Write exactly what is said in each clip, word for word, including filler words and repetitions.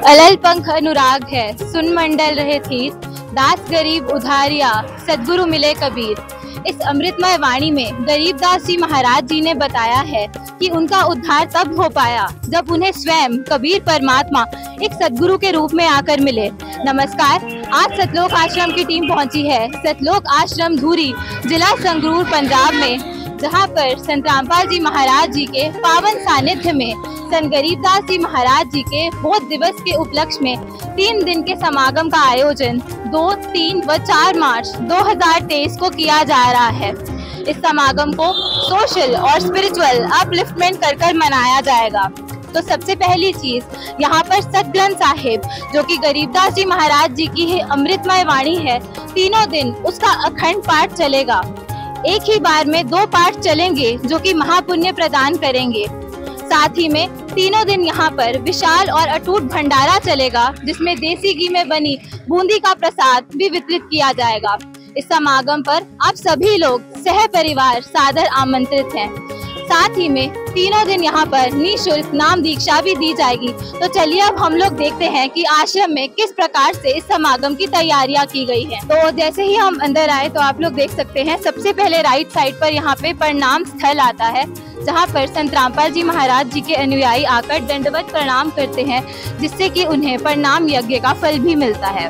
अलल पंख अनुराग है, सुन मंडल रहे थी, दास गरीब उधारिया, सद्गुरु मिले कबीर। इस अमृतमय वाणी में गरीबदास जी महाराज जी ने बताया है कि उनका उद्धार तब हो पाया जब उन्हें स्वयं कबीर परमात्मा एक सद्गुरु के रूप में आकर मिले। नमस्कार, आज सतलोक आश्रम की टीम पहुंची है सतलोक आश्रम धूरी, जिला संगरूर, पंजाब में, जहां पर संत रामपाल जी महाराज जी के पावन सानिध्य में संत गरीबदास जी महाराज जी के बोध दिवस के उपलक्ष्य में तीन दिन के समागम का आयोजन दो, तीन व चार मार्च दो हज़ार तेईस को किया जा रहा है। इस समागम को सोशल और स्पिरिचुअल अपलिफ्टमेंट कर कर मनाया जाएगा। तो सबसे पहली चीज, यहाँ पर सतग्रंथ साहिब जो कि गरीबदास जी महाराज जी की ही अमृतमय वाणी है, तीनों दिन उसका अखंड पाठ चलेगा। एक ही बार में दो पाठ चलेंगे जो कि महापुण्य प्रदान करेंगे। साथ ही में तीनों दिन यहाँ पर विशाल और अटूट भंडारा चलेगा, जिसमें देसी घी में बनी बूंदी का प्रसाद भी वितरित किया जाएगा। इस समागम पर आप सभी लोग सह परिवार सादर आमंत्रित हैं। साथ ही में तीनों दिन यहाँ पर निःशुल्क नाम दीक्षा भी दी जाएगी। तो चलिए अब हम लोग देखते हैं कि आश्रम में किस प्रकार से इस समागम की तैयारियां की गई हैं। तो जैसे ही हम अंदर आए तो आप लोग देख सकते हैं, सबसे पहले राइट साइड पर यहाँ पे प्रणाम स्थल आता है, जहाँ पर संत रामपाल जी महाराज जी के अनुयायी आकर दंडवत प्रणाम करते हैं, जिससे कि उन्हें प्रणाम यज्ञ का फल भी मिलता है।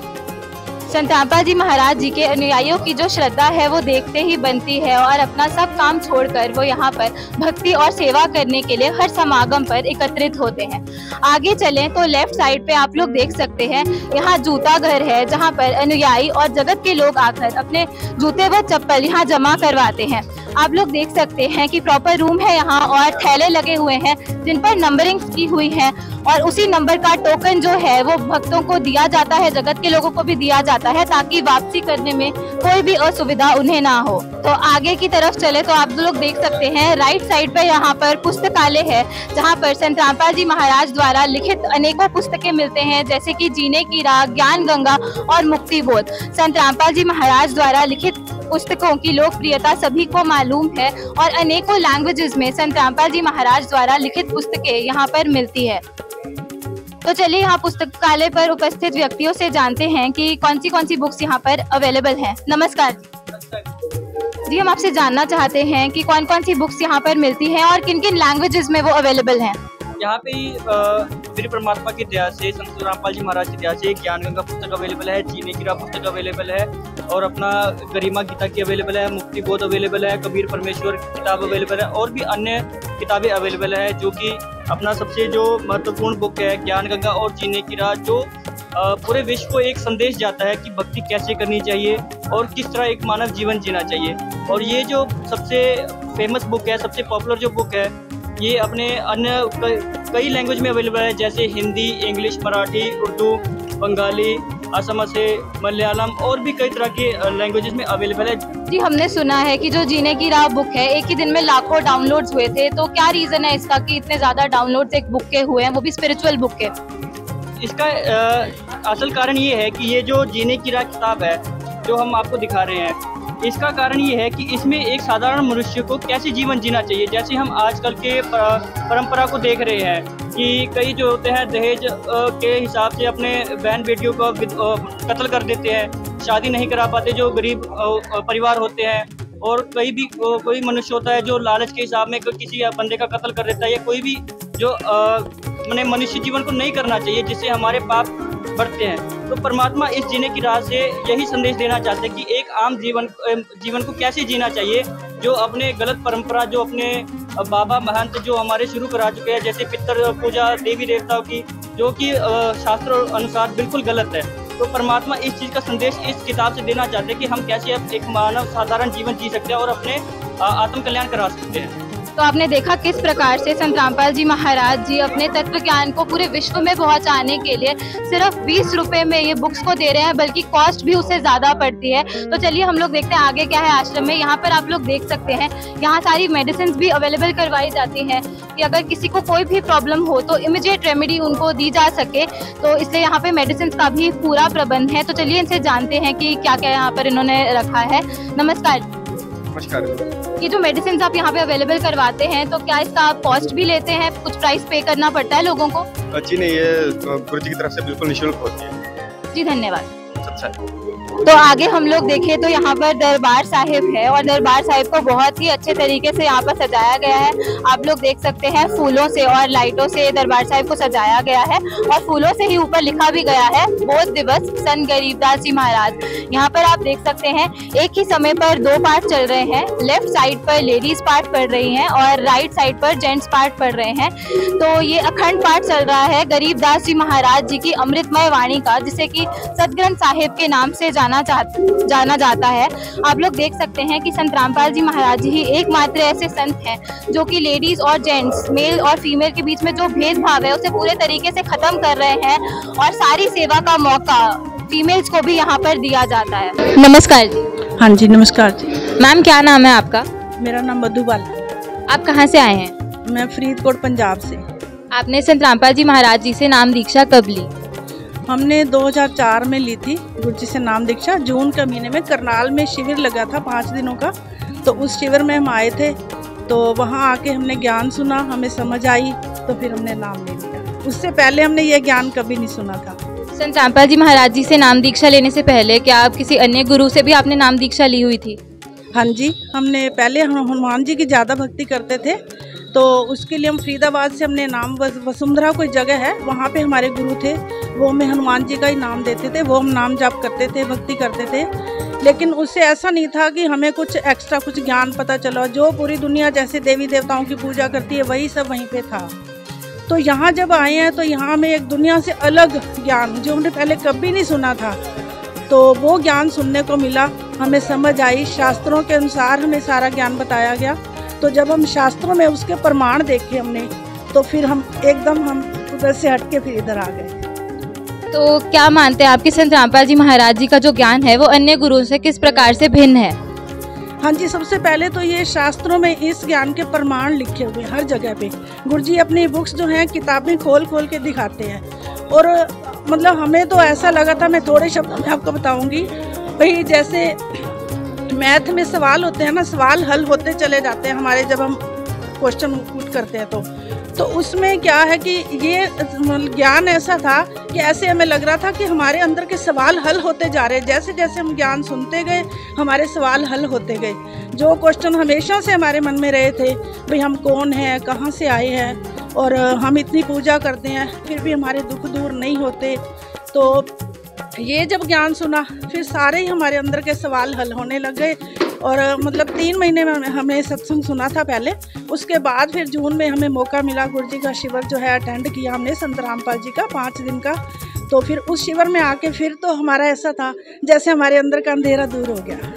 संत रामपाल जी महाराज जी के अनुयायियों की जो श्रद्धा है वो देखते ही बनती है और अपना सब काम छोड़कर वो यहाँ पर भक्ति और सेवा करने के लिए हर समागम पर एकत्रित होते हैं। आगे चलें तो लेफ्ट साइड पे आप लोग देख सकते हैं, यहाँ जूता घर है, जहाँ पर अनुयायी और जगत के लोग आकर अपने जूते व चप्पल यहाँ जमा करवाते हैं। आप लोग देख सकते हैं कि प्रॉपर रूम है यहाँ और थैले लगे हुए हैं जिन पर नंबरिंग की हुई है, और उसी नंबर का टोकन जो है वो भक्तों को दिया जाता है, जगत के लोगों को भी दिया जाता है, ताकि वापसी करने में कोई भी असुविधा उन्हें ना हो। तो आगे की तरफ चले तो आप लोग देख सकते हैं, राइट साइड पर यहाँ पर पुस्तकालय है, जहाँ पर संत रामपाल जी महाराज द्वारा लिखित अनेकों पुस्तकें मिलते हैं, जैसे कि जीने की राह, ज्ञान गंगा और मुक्ति बोध। संत रामपाल जी महाराज द्वारा लिखित पुस्तकों की लोकप्रियता सभी को मालूम है और अनेकों लैंग्वेजेस में संत रामपाल जी महाराज द्वारा लिखित पुस्तकें यहाँ पर मिलती है। तो चलिए यहाँ पुस्तकालय पर उपस्थित व्यक्तियों से जानते हैं कि कौन सी कौन सी बुक्स यहाँ पर अवेलेबल हैं। नमस्कार जी, जी हम आपसे जानना चाहते हैं कि कौन कौन सी बुक्स यहाँ पर मिलती हैं और किन किन लैंग्वेजेस में वो अवेलेबल हैं। यहाँ पे मेरे परमात्मा की दया से, संत रामपाल जी महाराज की दया से ज्ञान गंगा पुस्तक अवेलेबल है, जीने की राह पुस्तक अवेलेबल है, और अपना गरिमा गीता की अवेलेबल है, मुक्ति बोध अवेलेबल है, कबीर परमेश्वर की किताब अवेलेबल है, और भी अन्य किताबें अवेलेबल है। जो कि अपना सबसे जो महत्वपूर्ण बुक है ज्ञान गंगा और जीने की राह, जो पूरे विश्व को एक संदेश जाता है कि भक्ति कैसे करनी चाहिए और किस तरह एक मानव जीवन जीना चाहिए। और ये जो सबसे फेमस बुक है, सबसे पॉपुलर जो बुक है, ये अपने अन्य कई लैंग्वेज में अवेलेबल है, जैसे हिंदी, इंग्लिश, मराठी, उर्दू, बंगाली, असम से मलयालम, और भी कई तरह की लैंग्वेजेस में अवेलेबल है। जी हमने सुना है कि जो जीने की राह बुक है, एक ही दिन में लाखों डाउनलोड्स हुए थे, तो क्या रीजन है इसका कि इतने ज्यादा डाउनलोड्स एक बुक के हुए हैं, वो भी स्पिरिचुअल बुक के? इसका आ, असल कारण ये है कि ये जो जीने की राह किताब है जो हम आपको दिखा रहे हैं, इसका कारण ये है कि इसमें एक साधारण मनुष्य को कैसे जीवन जीना चाहिए। जैसे हम आजकल के परंपरा को देख रहे हैं कि कई जो होते हैं दहेज के हिसाब से अपने बहन बेटियों को कत्ल कर देते हैं, शादी नहीं करा पाते जो गरीब परिवार होते हैं, और कई भी कोई मनुष्य होता है जो लालच के हिसाब में किसी बंदे का कत्ल कर देता है, या कोई भी जो मैंने मनुष्य जीवन को नहीं करना चाहिए, जिससे हमारे पाप बढ़ते हैं। तो परमात्मा इस जीने की राह से यही संदेश देना चाहते हैं कि एक आम जीवन जीवन को कैसे जीना चाहिए, जो अपने गलत परंपरा, जो अपने बाबा महंत जो हमारे शुरू करा चुके हैं, जैसे पितर पूजा देवी देवताओं की, जो कि शास्त्रों अनुसार बिल्कुल गलत है। तो परमात्मा इस चीज़ का संदेश इस किताब से देना चाहते हैं कि हम कैसे एक मानव साधारण जीवन जी सकते हैं और अपने आत्म कल्याण करा सकते हैं। तो आपने देखा किस प्रकार से संत रामपाल जी महाराज जी अपने तत्व ज्ञान को पूरे विश्व में पहुंचाने के लिए सिर्फ बीस रुपए में ये बुक्स को दे रहे हैं, बल्कि कॉस्ट भी उससे ज्यादा पड़ती है। तो चलिए हम लोग देखते हैं आगे क्या है आश्रम में। यहाँ पर आप लोग देख सकते हैं, यहाँ सारी मेडिसिन भी अवेलेबल करवाई जाती हैं कि अगर किसी को कोई भी प्रॉब्लम हो तो इमीडिएट रेमेडी उनको दी जा सके। तो इसलिए यहाँ पे मेडिसिन का भी पूरा प्रबंध है। तो चलिए इनसे जानते हैं कि क्या क्या यहाँ पर इन्होंने रखा है। नमस्कार नमस्कार। ये जो मेडिसिन आप यहाँ पे अवेलेबल करवाते हैं तो क्या इसका आप कॉस्ट भी लेते हैं, कुछ प्राइस पे करना पड़ता है लोगों को? जी नहीं, ये गुरु जी की तरफ से बिल्कुल निःशुल्क होती है। जी धन्यवाद। अच्छा। तो आगे हम लोग देखें तो यहाँ पर दरबार साहिब है और दरबार साहिब को बहुत ही अच्छे तरीके से यहाँ पर सजाया गया है। आप लोग देख सकते हैं फूलों से और लाइटों से दरबार साहिब को सजाया गया है और फूलों से ही ऊपर लिखा भी गया है बोध दिवस संत गरीबदास जी महाराज। यहाँ पर आप देख सकते हैं एक ही समय पर दो पार्ट चल रहे हैं। लेफ्ट साइड पर लेडीज पार्ट पढ़ रही हैं और राइट साइड पर जेंट्स पार्ट पढ़ रहे हैं। तो ये अखंड पाठ चल रहा है गरीबदास जी महाराज जी की अमृतमय वाणी का, जिसे कि सतग्रंथ साहिब के नाम से जाना जा, जाना जाता है। आप लोग देख सकते हैं कि संत रामपाल जी महाराज जी ही एकमात्र ऐसे संत हैं जो कि लेडीज और जेंट्स, मेल और फीमेल के बीच में जो भेदभाव है उसे पूरे तरीके से खत्म कर रहे हैं और सारी सेवा का मौका फीमेल्स को भी यहाँ पर दिया जाता है। नमस्कार जी। हाँ जी नमस्कार जी। मैम क्या नाम है आपका? मेरा नाम मधुबाला। आप कहाँ से आए हैं? मैं फरीदकोट पंजाब से। आपने संत रामपाल जी महाराज जी से नाम दीक्षा कब ली? हमने दो हज़ार चार में ली थी गुरु जी से नाम दीक्षा। जून के महीने में करनाल में शिविर लगा था पाँच दिनों का, तो उस शिविर में हम आए थे। तो वहाँ आके हमने ज्ञान सुना, हमें समझ आई, तो फिर हमने नाम ले लिया। उससे पहले हमने ये ज्ञान कभी नहीं सुना था। संत रामपाल जी महाराज जी से नाम दीक्षा लेने से पहले क्या आप किसी अन्य गुरु से भी आपने नाम दीक्षा ली हुई थी? हाँ जी, हमने पहले हनुमान जी की ज़्यादा भक्ति करते थे, तो उसके लिए हम फरीदाबाद से हमने नाम, वसुंधरा कोई जगह है वहाँ पे हमारे गुरु थे, वो हमें हनुमान जी का ही नाम देते थे, वो हम नाम जाप करते थे, भक्ति करते थे। लेकिन उससे ऐसा नहीं था कि हमें कुछ एक्स्ट्रा कुछ ज्ञान पता चला। जो पूरी दुनिया जैसे देवी देवताओं की पूजा करती है वही सब वहीं पे था। तो यहाँ जब आए हैं तो यहाँ हमें एक दुनिया से अलग ज्ञान जो हमने पहले कभी नहीं सुना था, तो वो ज्ञान सुनने को मिला, हमें समझ आई। शास्त्रों के अनुसार हमें सारा ज्ञान बताया गया। तो जब हम शास्त्रों में उसके प्रमाण देखे हमने, तो फिर हम एकदम हम उधर से हट के फिर इधर आ गए। तो क्या मानते हैं आपके संत रामपाल जी महाराज जी का जो ज्ञान है वो अन्य गुरुओं से किस प्रकार से भिन्न है? हाँ जी, सबसे पहले तो ये शास्त्रों में इस ज्ञान के प्रमाण लिखे हुए हर जगह पे। गुरु जी अपनी बुक्स जो हैं किताबें खोल खोल के दिखाते हैं। और मतलब हमें तो ऐसा लगा था, मैं थोड़े शब्दों में आपको बताऊंगी भाई। जैसे मैथ में सवाल होते हैं ना, सवाल हल होते चले जाते हैं हमारे, जब हम क्वेश्चन पुट करते हैं तो तो उसमें क्या है कि ये ज्ञान ऐसा था कि ऐसे हमें लग रहा था कि हमारे अंदर के सवाल हल होते जा रहे हैं। जैसे जैसे हम ज्ञान सुनते गए हमारे सवाल हल होते गए। जो क्वेश्चन हमेशा से हमारे मन में रहे थे, भाई हम कौन हैं, कहाँ से आए हैं, और हम इतनी पूजा करते हैं फिर भी हमारे दुख दूर नहीं होते। तो ये जब ज्ञान सुना फिर सारे ही हमारे अंदर के सवाल हल होने लग गए। और मतलब तीन महीने में हमें सत्संग सुना था पहले, उसके बाद फिर जून में हमें मौका मिला गुरु जी का शिविर जो है अटेंड किया हमने, संत रामपाल जी का पाँच दिन का। तो फिर उस शिविर में आके फिर तो हमारा ऐसा था जैसे हमारे अंदर का अंधेरा दूर हो गया।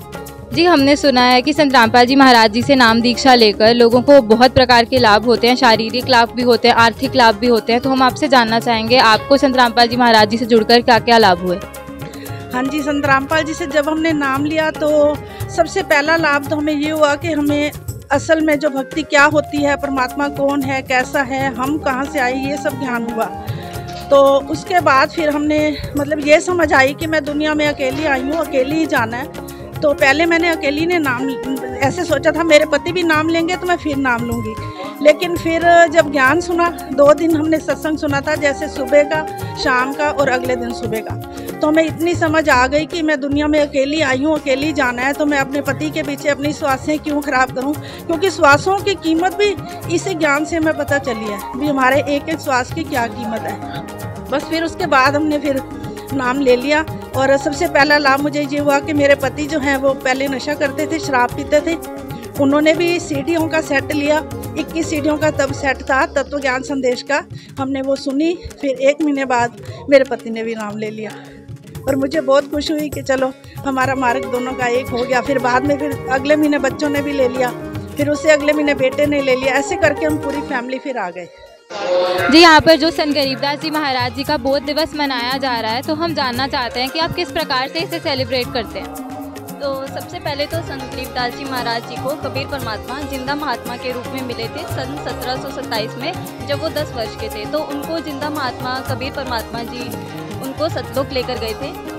जी, हमने सुना है कि संत रामपाल जी महाराज जी से नाम दीक्षा लेकर लोगों को बहुत प्रकार के लाभ होते हैं, शारीरिक लाभ भी होते हैं, आर्थिक लाभ भी होते हैं। तो हम आपसे जानना चाहेंगे आपको संत रामपाल जी महाराज जी से जुड़कर क्या क्या लाभ हुए? हाँ जी, संत रामपाल जी से जब हमने नाम लिया तो सबसे पहला लाभ तो हमें ये हुआ कि हमें असल में जो भक्ति क्या होती है, परमात्मा कौन है, कैसा है, हम कहाँ से आए, ये सब ज्ञान हुआ। तो उसके बाद फिर हमने मतलब ये समझ आई कि मैं दुनिया में अकेली आई हूँ, अकेली ही जाना है। तो पहले मैंने अकेली ने नाम ऐसे सोचा था, मेरे पति भी नाम लेंगे तो मैं फिर नाम लूँगी। लेकिन फिर जब ज्ञान सुना, दो दिन हमने सत्संग सुना था, जैसे सुबह का, शाम का और अगले दिन सुबह का। तो हमें इतनी समझ आ गई कि मैं दुनिया में अकेली आई हूँ, अकेली जाना है, तो मैं अपने पति के पीछे अपनी श्वासें क्यों खराब करूँ, क्योंकि श्वासों की कीमत भी इसी ज्ञान से हमें पता चली है भी हमारे एक एक श्वास की क्या कीमत है। बस फिर उसके बाद हमने फिर नाम ले लिया। और सबसे पहला लाभ मुझे ये हुआ कि मेरे पति जो हैं वो पहले नशा करते थे, शराब पीते थे। उन्होंने भी सीढ़ियों का सेट लिया, इक्कीस सीढ़ियों का तब सेट था, तत्व ज्ञान संदेश का, हमने वो सुनी। फिर एक महीने बाद मेरे पति ने भी नाम ले लिया और मुझे बहुत खुशी हुई कि चलो हमारा मार्ग दोनों का एक हो गया। फिर बाद में फिर अगले महीने बच्चों ने भी ले लिया, फिर उससे अगले महीने बेटे ने ले लिया। ऐसे करके हम पूरी फैमिली फिर आ गए। जी, यहाँ पर जो संत गरीबदास जी महाराज जी का बोध दिवस मनाया जा रहा है, तो हम जानना चाहते हैं कि आप किस प्रकार से इसे सेलिब्रेट करते हैं? तो सबसे पहले तो संत गरीबदास जी महाराज जी को कबीर परमात्मा जिंदा महात्मा के रूप में मिले थे सन सत्रह सौ सत्ताईस में, जब वो दस वर्ष के थे। तो उनको जिंदा महात्मा कबीर परमात्मा जी उनको सतलोक लेकर गए थे।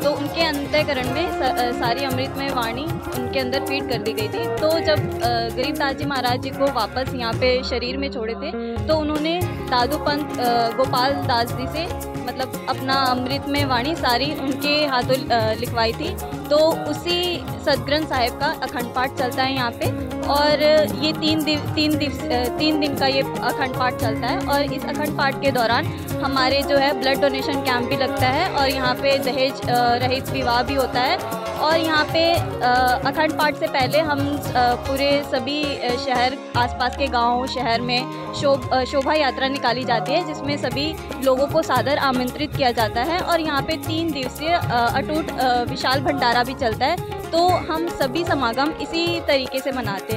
तो उनके अंतःकरण में सारी अमृतमय वाणी उनके अंदर फीड कर दी गई थी। तो जब गरीबदास जी महाराज जी को वापस यहाँ पे शरीर में छोड़े थे तो उन्होंने दादू पंत गोपाल दास जी से मतलब अपना अमृतमय वाणी सारी उनके हाथों लिखवाई थी। तो उसी सदग्रंथ साहिब का अखंड पाठ चलता है यहाँ पे, और ये तीन दिव, तीन दिव, तीन दिन का ये अखंड पाठ चलता है। और इस अखंड पाठ के दौरान हमारे जो है ब्लड डोनेशन कैंप भी लगता है, और यहाँ पे दहेज रहित विवाह भी होता है। और यहाँ पे अखंड पाठ से पहले हम पूरे सभी शहर, आसपास के गांव शहर में शोभ शोभा यात्रा निकाली जाती है, जिसमें सभी लोगों को सादर आमंत्रित किया जाता है। और यहाँ पे तीन दिवसीय अटूट विशाल भंडारा भी चलता है। तो हम सभी समागम इसी तरीके से मनाते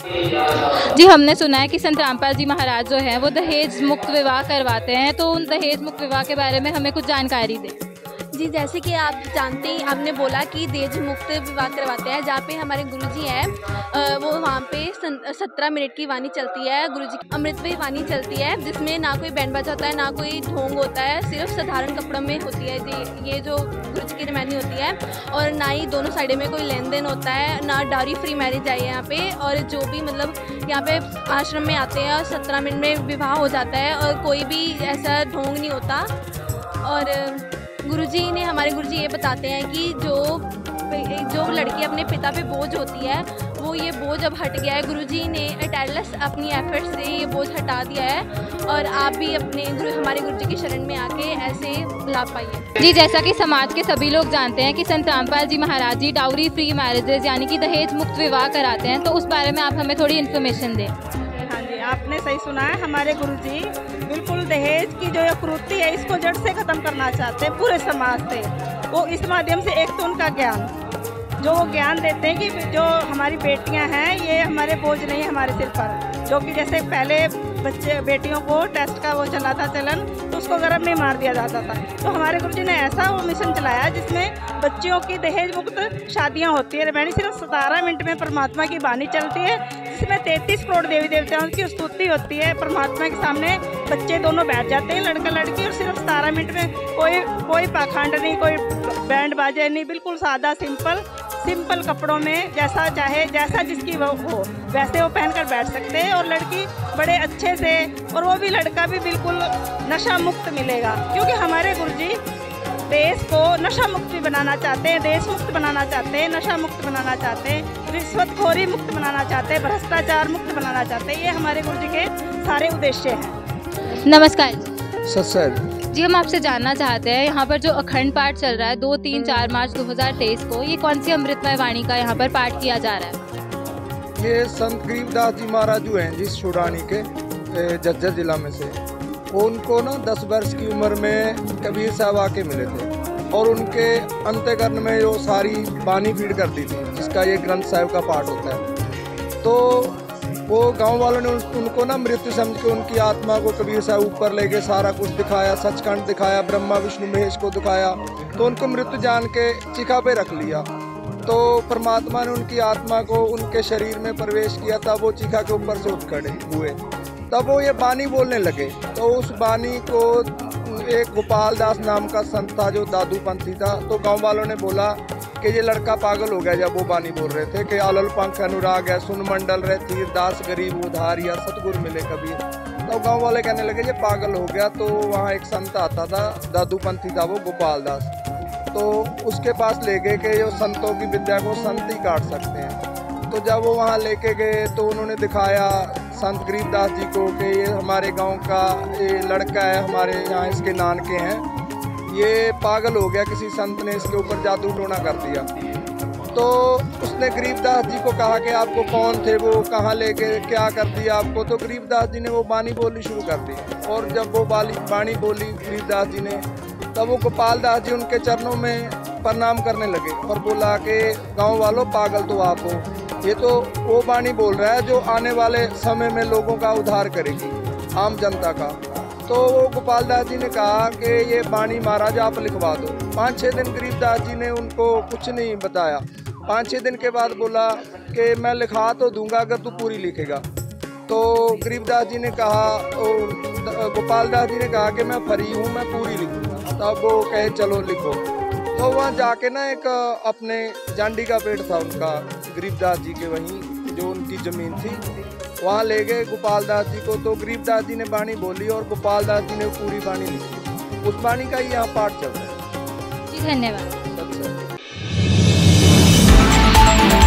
हैं। जी, हमने सुना है कि संत रामपाल जी महाराज जो हैं वो दहेज मुक्त विवाह करवाते हैं, तो उन दहेज मुक्त विवाह के बारे में हमें कुछ जानकारी दें। जी, जैसे कि आप जानते हैं, आपने बोला कि दहेज मुक्त विवाह करवाते हैं, जहाँ पे हमारे गुरुजी हैं वो वहाँ पे सत्रह मिनट की वाणी चलती है, गुरुजी की अमृतमय वाणी चलती है, जिसमें ना कोई बैंड बाजा होता है, ना कोई ढोंग होता है, सिर्फ साधारण कपड़ों में होती है जी ये जो गुरुजी की रवानी होती है। और ना ही दोनों साइड में कोई लेन देन होता है, ना डाउरी फ्री मैरिज आई है यहाँ पे। और जो भी मतलब यहाँ पे आश्रम में आते हैं सत्रह मिनट में विवाह हो जाता है, और कोई भी ऐसा ढोंग नहीं होता। और गुरुजी ने हमारे गुरुजी ये बताते हैं कि जो जो लड़की अपने पिता पे बोझ होती है वो ये बोझ अब हट गया है। गुरुजी ने टायरलेस अपनी एफर्ट से ये बोझ हटा दिया है, और आप भी अपने गुरु हमारे गुरुजी की शरण में आके ऐसे लाभ पाइए। जी, जैसा कि समाज के सभी लोग जानते हैं कि Sant Rampal ji Maharaj ji dowry free marriages यानी कि दहेज मुक्त विवाह कराते हैं, तो उस बारे में आप हमें थोड़ी इन्फॉर्मेशन दें। हाँ जी, आपने सही सुना है। हमारे गुरुजी बिल्कुल दहेज की जो कुरीति है इसको जड़ से ख़त्म करना चाहते हैं पूरे समाज से। वो इस माध्यम से एक तो उनका ज्ञान, जो वो ज्ञान देते हैं कि जो हमारी बेटियां हैं ये हमारे बोझ नहीं है हमारे सिर पर। जो कि जैसे पहले बच्चे बेटियों को टेस्ट का वो चला था चलन, तो उसको गर्भ में मार दिया जाता था। तो हमारे गुरुजी ने ऐसा वो मिशन चलाया जिसमें बच्चियों की दहेज मुक्त शादियां होती है। रामायण सिर्फ सतारह मिनट में परमात्मा की वाणी चलती है, जिसमें तैंतीस करोड़ देवी देवताओं की स्तुति होती है। परमात्मा के सामने बच्चे दोनों बैठ जाते हैं, लड़का लड़की, और सिर्फ सतारह मिनट में कोई कोई पाखंड नहीं, कोई बैंड बाजे नहीं, बिल्कुल सादा सिंपल सिंपल कपड़ों में जैसा चाहे जैसा जिसकी वो हो वैसे वो पहनकर बैठ सकते हैं। और लड़की बड़े अच्छे से, और वो भी लड़का भी बिल्कुल नशा मुक्त मिलेगा, क्योंकि हमारे गुरुजी देश को नशा मुक्त भी बनाना चाहते हैं, देश मुक्त बनाना चाहते हैं, नशा मुक्त बनाना चाहते हैं, रिश्वतखोरी मुक्त बनाना चाहते हैं, भ्रष्टाचार मुक्त बनाना चाहते हैं। ये हमारे गुरुजी के सारे उद्देश्य हैं। नमस्कार सत्संग जी, हम आपसे जानना चाहते हैं यहाँ पर जो अखंड पाठ चल रहा है दो तीन चार मार्च दो हज़ार तेईस को, ये कौन सी अमृतमय वाणी का यहाँ पर पाठ किया जा रहा है? ये संत गरीबदास जी महाराज जो हैं जिस छोड़ानी के जज्जर जिला में से, उनको ना दस वर्ष की उम्र में कबीर साहब आके मिले थे, और उनके अंतःकरण में जो सारी वाणी फीड कर दी थी, जिसका ये ग्रंथ साहिब का पाठ होता है। तो वो गांव वालों ने उनको ना मृत्यु समझ के उनकी आत्मा को कबीर साहब ऊपर ले गए, सारा कुछ दिखाया, सचखंड दिखाया, ब्रह्मा विष्णु महेश को दिखाया। तो उनको मृत्यु जान के चिखा पे रख लिया। तो परमात्मा ने उनकी आत्मा को उनके शरीर में प्रवेश किया, तब वो चिखा के ऊपर से उठ खड़े हुए, तब वो ये वाणी बोलने लगे। तो उस वाणी को एक गोपाल दास नाम का संत था जो दादू पंथी था, तो गाँव वालों ने बोला कि ये लड़का पागल हो गया। जब वो बानी बोल रहे थे कि अलल पंख अनुराग है, सुन मंडल रहे तीर, दास गरीब उधार या सतगुरु मिले कबीर, तो गांव वाले कहने लगे ये पागल हो गया। तो वहाँ एक संत आता था, दादू पंथी था वो गोपाल दास, तो उसके पास ले गए कि जो संतों की विद्या को संत ही काट सकते हैं। तो जब वो वहाँ लेके गए तो उन्होंने दिखाया संत गरीबदास जी को कि ये हमारे गाँव का ये लड़का है, हमारे यहाँ इसके नानके हैं, ये पागल हो गया, किसी संत ने इसके ऊपर जादू टोना कर दिया। तो उसने गरीबदास जी को कहा कि आपको कौन थे वो, कहाँ लेके क्या कर दिया आपको। तो गरीबदास जी ने वो वाणी बोलनी शुरू कर दी, और जब वो वाली वाणी बोली गरीबदास जी ने, तब वो गोपाल दास जी उनके चरणों में प्रणाम करने लगे और बोला कि गांव वालों पागल तो आप हो, ये तो वो वाणी बोल रहा है जो आने वाले समय में लोगों का उद्धार करेगी, आम जनता का। तो वो गोपाल दास जी ने कहा कि ये वाणी महाराज आप लिखवा दो। पाँच छः दिन गरीबदास जी ने उनको कुछ नहीं बताया। पाँच छः दिन के बाद बोला कि मैं लिखा तो दूंगा अगर तू पूरी लिखेगा। तो गरीबदास जी ने कहा, गोपाल दास जी ने कहा कि मैं फ्री हूँ, मैं पूरी लिखूँगा। तब वो कहे चलो लिखो। तो वहाँ जाके ना एक अपने जांडी का पेड़ था उनका, गरीबदास जी के, वहीं जो उनकी ज़मीन थी, वहाँ ले गए गोपाल दास जी को। तो गरीबदास जी ने बाणी बोली और गोपाल दास जी ने पूरी बाणी लिखी। उस बाणी का ही यहाँ पाठ चल रहा है। जी धन्यवाद। अच्छा।